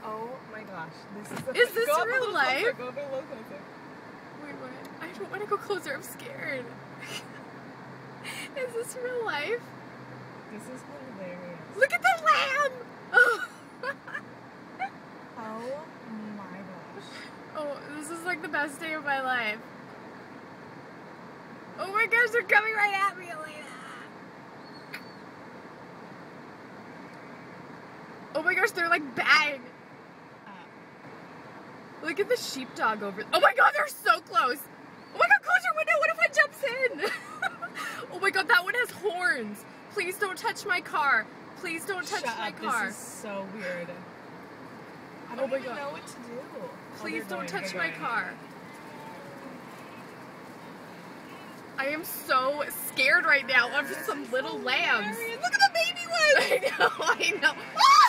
Oh my gosh. Is this real life? Go a little closer. Wait, what? I don't want to go closer. I'm scared. Is this real life? This is hilarious. Look at the lamb! Oh. Oh my gosh. Oh, this is like the best day of my life. Oh my gosh, they're coming right at me, Elena. Oh my gosh, they're like bang. Look at the sheepdog over. Oh my god, they're so close. Oh my god, close your window. What if one jumps in? Oh my god, that one has horns. Please don't touch my car. Please don't touch my car. This is so weird. I don't even know what to do. Please don't touch my car. I am so scared right now of some little lambs. Look at the baby one. I know. Ah!